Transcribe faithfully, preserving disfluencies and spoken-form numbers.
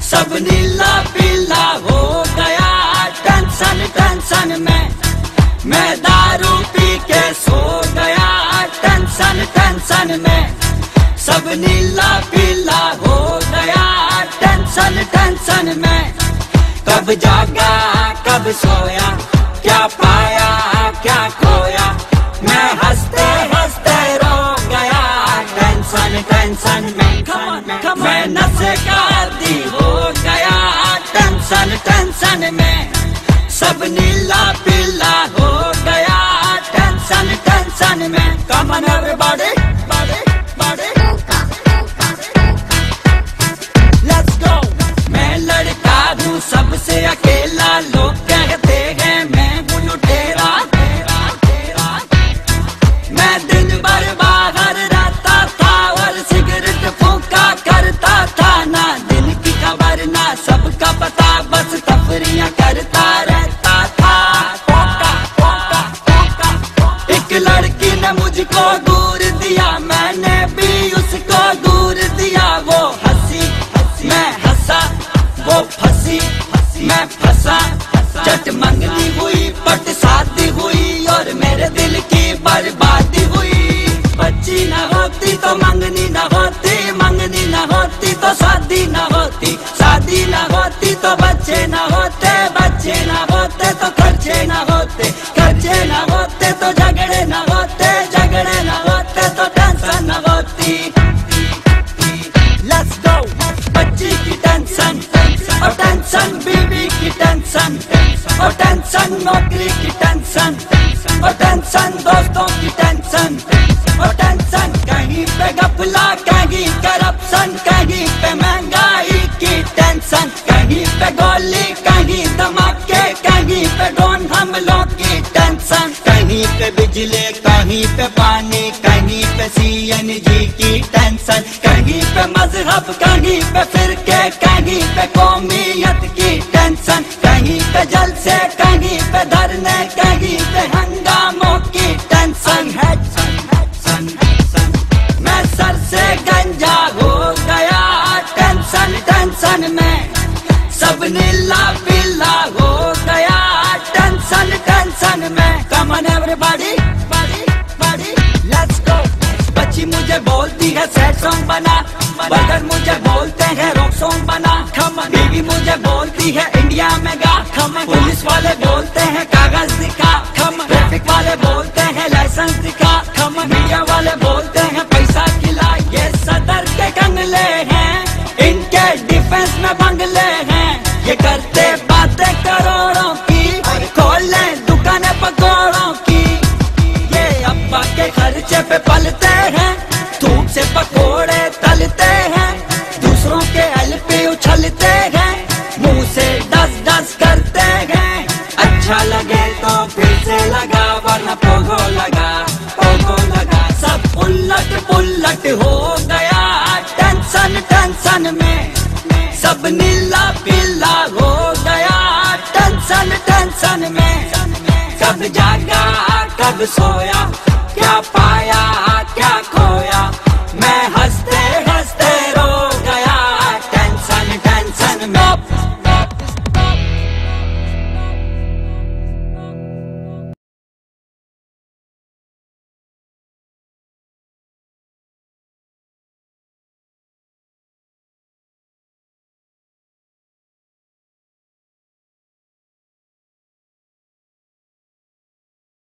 सब नीला पीला हो गया टेंशन टेंशन में। मैं दारू पी के सो गया टेंशन टेंशन में। सब नीला पीला हो गया टेंशन टेंशन में। कब जागा कब सोया, क्या पाया क्या खोया, मैं हंसते हंसते रो गया टेंशन टेंशन में। मैं नशे का आदी हो गया टेंशन टेंशन में। सब नीला पीला हो गया टेंशन टेंशन में। Come on everybody, body, body, let's go। मैं लड़का हूँ सबसे अकेला, लोग कहते हैं मैं हूँ लुटेरा। मैं दिन भर बाहर रहता था और सिगरेट फूंका करता था, ना दिन की खबर ना सबका पता, बस तफरियां करता रहता था। एक लड़की ने मुझको दूर दिया, मैंने भी उसको दूर दिया। वो हंसी मैं हंसा, वो फंसी मैं फंसा। चट मंगनी हुई पट शादी हुई और मेरे दिल की बर्बादी हुई। बच्ची न होती तो मंगनी न होती, मंगनी न होती तो शादी न होती, शादी न होती तो बच्चे न होते, बच्चे न होते तो खर्चे न होते, खर्चे न होते तो झगड़े न होते, झगड़े न होते तो टेंशन न होती। Let's go। बच्ची की टेंशन और टेंशन बीवी की टेंशन और टेंशन नौकरी की टेंशन और टेंशन दोस्तों की टेंशन और टेंशन कहीं पे गफला, कहीं करप्शन, कहीं पे महंगाई की टेंशन, कहीं पे गोली, कहीं धमाके, कहीं पे ड्रोन हमलों की टेंशन, कहीं पे बिजली, कहीं पे पानी, कहीं पे सी एन जी की टेंशन, कहीं पे मजहब, कहीं पे फिरके, कहीं पे कौमियत की टेंशन, कहीं पे जलसे, कहीं पे धरने, कहीं पे हंगामों की टेंशन है। मैं सर से गंजा हो गया टेंशन टेंशन में। सब नीला पीला हो गया टेंशन टेंशन में। Come on everybody, body, body, let's go। बच्ची मुझे बोलती है सैड सॉन्ग बना, बदर मुझे बोलते हैं रॉक सॉन्ग बना। बीवी मुझे बोलती है इंडिया में गा, पुलिस वाले बोलते हैं कागज दिखा, ट्रैफिक वाले बोलते हैं लाइसेंस दिखा, मीडिया वाले बोलते हैं पैसा खिला। ये सदर के कंगले हैं, इनके डिफेंस में बंगले हैं, ये करते बातें करोड़ों की, खोले दुकानें पकौड़ों की। ये अब्बा के खर्चे पे पलते हैं, धूप से पकोड़े तलते हैं, दूसरों के एलपी उछलते हैं, मुंह से डस डस करते हैं। अच्छा लगे तो फिर से लगा, वरना पोगो लगा, पोगो लगा। सब उलट पुलट हो गया टेंशन टेंशन में। सब नीला पीला हो गया टेंशन टेंशन में। कब जागा कब सोया,